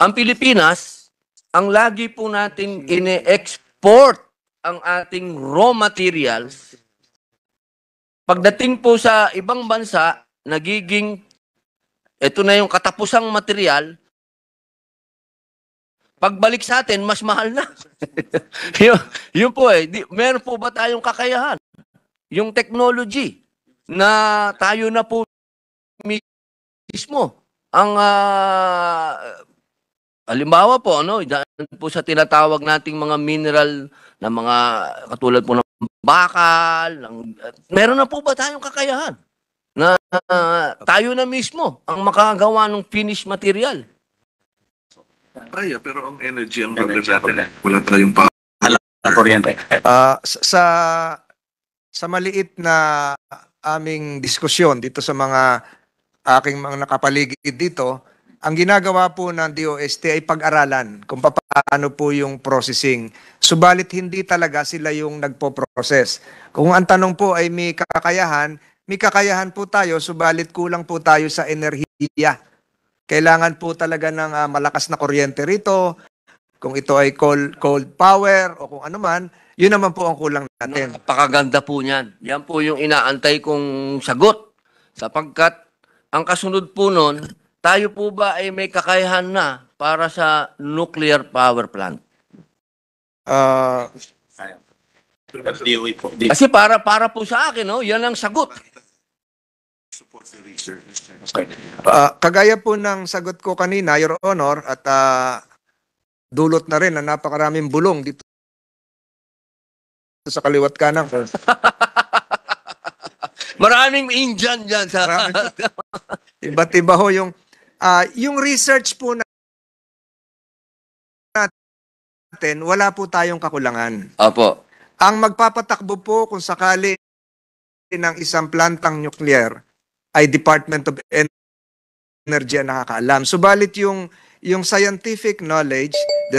Ang Pilipinas, ang lagi po natin ine-export ang ating raw materials. Pagdating po sa ibang bansa, nagiging, ito na yung katapusang material, pagbalik sa atin, mas mahal na. yun po meron po ba tayong kakayahan? Yung technology na tayo na po mismo. Ang halimbawa po, po sa tinatawag nating mga mineral na mga katulad po ng bakal, meron na po ba tayong kakayahan na tayo na mismo ang makagawa ng finished material? Kaya, pero ang energy ang problem natin. Wala tayong kuryente. Sa maliit na aming diskusyon dito sa mga aking mga nakapaligid dito, ang ginagawa po ng DOST ay pag-aralan kung paano po yung processing. Subalit hindi talaga sila yung nagpo-process. Kung ang tanong po ay may kakayahan po tayo, subalit kulang po tayo sa enerhiya. Kailangan po talaga ng malakas na kuryente rito. Kung ito ay cold power o kung ano man, yun naman po ang kulang natin. Napakaganda po niyan. Yan po yung inaantay kong sagot. Sapagkat ang kasunod po nun, tayo po ba ay may kakayahan na para sa nuclear power plant? Kasi para po sa akin, yan ang sagot. Kagaya po ng sagot ko kanina, Your Honor, at dulot na rin na napakaraming bulong dito sa kaliwat kanan. Maraming Indian dyan. Iba't iba ho yung research po natin, wala po tayong kakulangan. Opo. Ang magpapatakbo po kung sakali ng isang plantang nuclear ay Department of Energy ang nakakaalam. Subalit yung scientific knowledge, the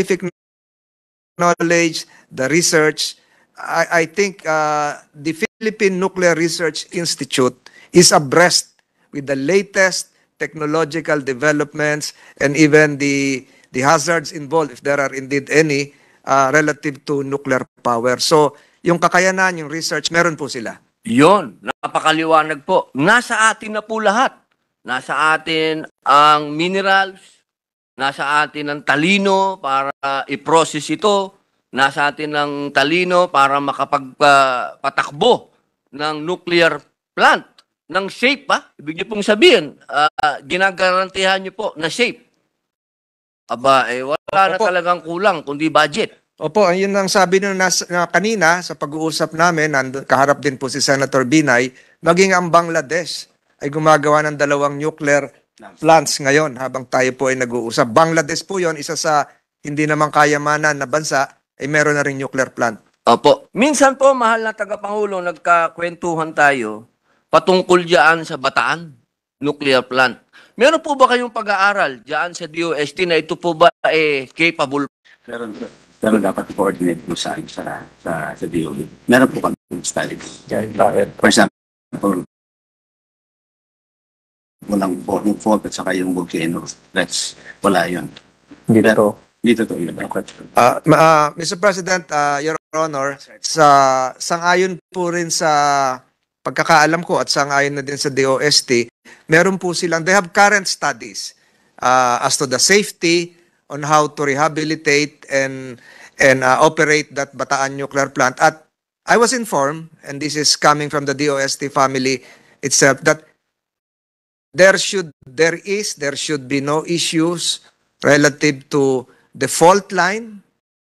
research, I think the Philippine Nuclear Research Institute is abreast with the latest technological developments and even the hazards involved, if there are indeed any, relative to nuclear power. So, yung kakayanan, yung research, meron po sila. Yon, napakaliwanag po. Nasa atin na po lahat. Nasa atin ang minerals, nasa atin ang talino para i-process ito, nasa atin ang talino para makapagpatakbo ng nuclear plant, ng safe Ibig niyo pong sabihin, ginagarantihan niyo po na safe. Aba, wala na talagang kulang, kundi budget. Opo, ayun ang sabi nyo kanina sa pag-uusap namin, kaharap din po si Senator Binay, maging ang Bangladesh ay gumagawa ng 2 nuclear plants ngayon habang tayo po ay nag-uusap. Bangladesh po yon, isa sa hindi naman kayamanan na bansa, ay meron na rin nuclear plant. Opo. Minsan po, mahal na tagapangulo, nagkakwentuhan tayo patungkol diyan sa Bataan, nuclear plant. Meron po ba kayong pag-aaral diyan sa DOST na ito po ba capable? Pero dapat coordinate po sa DOE. Meron po kami study. For example, walang fault at saka yung volcano. Wala yun. Dito to yun. Mr. President, Your Honor, sang-ayon po rin sa pagkakaalam ko at sang-ayon na din sa DOST, meron po silang, they have current studies as to the safety on how to rehabilitate and operate that Bataan nuclear plant. At I was informed, and this is coming from the DOST family itself, that there should be no issues relative to the fault line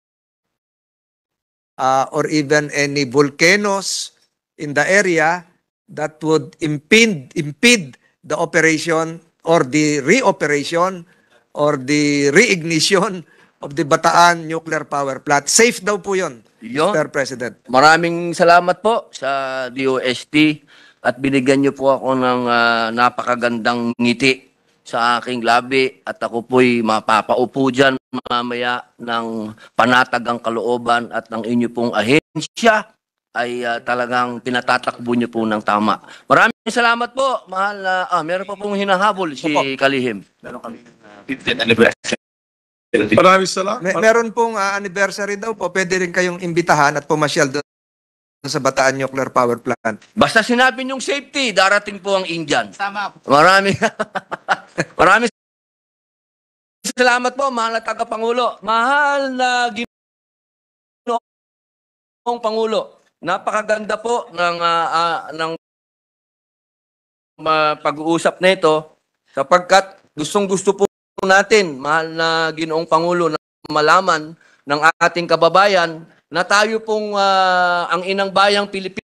or even any volcanoes in the area that would impede the operation or the reoperation or the reignition of the Bataan nuclear power plant. Safe daw po yun, Mr. President. Maraming salamat po sa DOST at binigyan niyo po ako ng napakagandang ngiti sa aking labi at ako po'y mapapaupo dyan mamaya ng panatag ang kalooban at ang inyo pong ahensya ay talagang pinatatakbo niyo po ng tama. Maraming salamat po, mahal na, meron pa pong hinahabol si Kalihim. Meron kami 15th anniversary. Maraming salamat. Meron pong anniversary daw po. Pwede rin kayong imbitahan at pumasyal doon sa Bataan Nuclear Power Plant. Basta sinabi niyong safety, darating po ang Indian. Maraming salamat po, mahal na tagapangulo. Mahal na Ginoong Pangulo. Napakaganda po ng pag-uusap na ito sapagkat gustong-gusto po natin, mahal na Ginoong Pangulo, na malaman ng ating kababayan na tayo pong ang inang bayang Pilipinas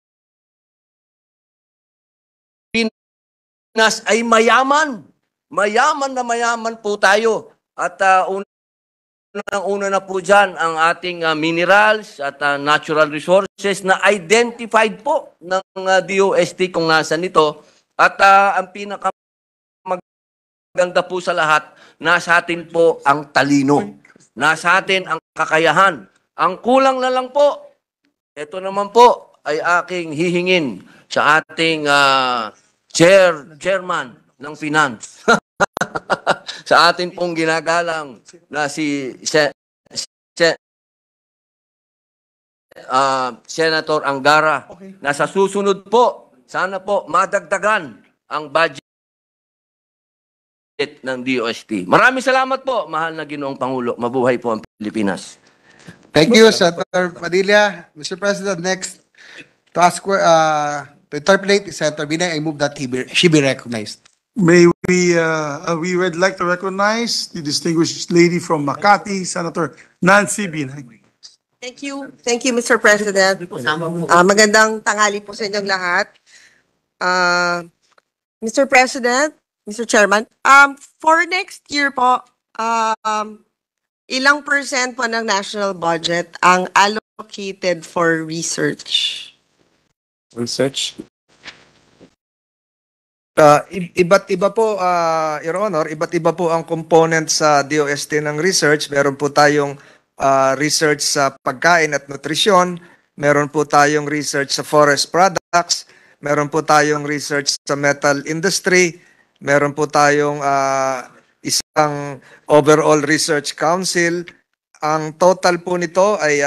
ay mayaman. Mayaman na mayaman po tayo. At unang-una na po dyan ang ating minerals at natural resources na identified po ng DOST kung nasan ito. At ang pinakamaganda po sa lahat, nasa atin po ang talino. Nasa atin ang kakayahan. Ang kulang na lang po, ito naman po ay aking hihingin sa ating chairman ng finance. Sa atin pong ginagalang na si Senator Angara, na sa susunod po, sana po madagdagan ang budget ng DOST. Maraming salamat po, mahal na Ginoong Pangulo. Mabuhay po ang Pilipinas. Thank you, Senator Padilla. Mr. President, next to ask to interpolate is Senator Binay. I move that she be recognized. We would like to recognize the distinguished lady from Makati, Senator Nancy Binay. Thank you. Thank you, Mr. President. Magandang tanghali po sa inyong lahat. Mr. President, Mr. Chairman, for next year po, ilang percent po ng national budget ang allocated for research? Research? Iba't iba po, Your Honor, iba't iba po ang component sa DOST ng research. Meron po tayong research sa pagkain at nutrisyon, meron po tayong research sa forest products, meron po tayong research sa metal industry, meron po tayong isang overall research council. Ang total po nito ay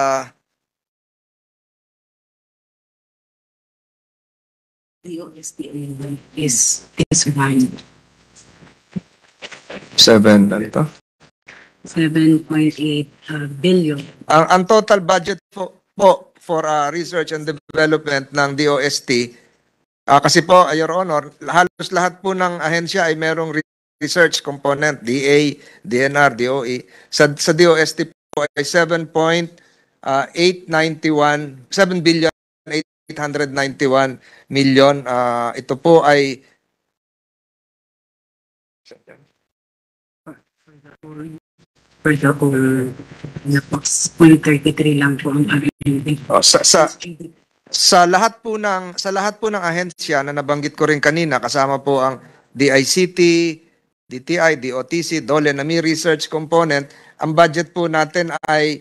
DOST is fine. 7 ano to? 7.8 billion. Ang total budget po for research and development ng DOST, kasi po, Your Honor, halos lahat po ng ahensya ay merong research component, DA, DNR, DOE. Sa DOST po ay 7.891 million. Ito po ay For the whole, 0.33 lang po ang available. sa lahat po ng ahensya na nabanggit ko rin kanina, kasama po ang DICT, DTI, DOTC, DOLE, NAMI research component, ang budget po natin ay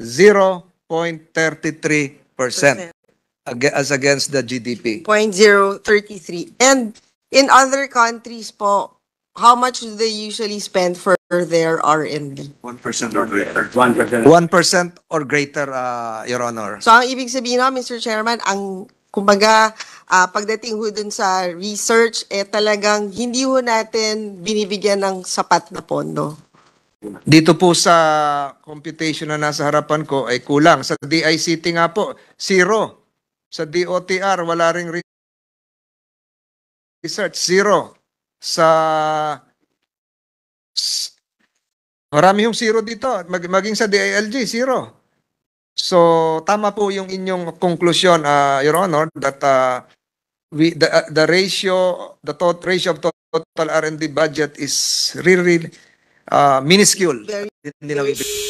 0.33% as against the GDP. 0.033. And in other countries po, how much do they usually spend for their R&D? 1% or greater. 1%. 1% or greater, Your Honor. So ang ibig sabihin no, Mr. Chairman, ang kumbaga pagdating ho dun sa research, talagang hindi ho natin binibigyan ng sapat na pondo. Dito po sa computation na nasa harapan ko ay kulang. Sa DICT nga po, 0. Sa DOTR, wala ring research, 0. Marami yung 0 dito. Maging sa DILG, 0. So, tama po yung inyong konklusyon, Your Honor, that the ratio of total R&D budget is really minuscule. Very- Hindi na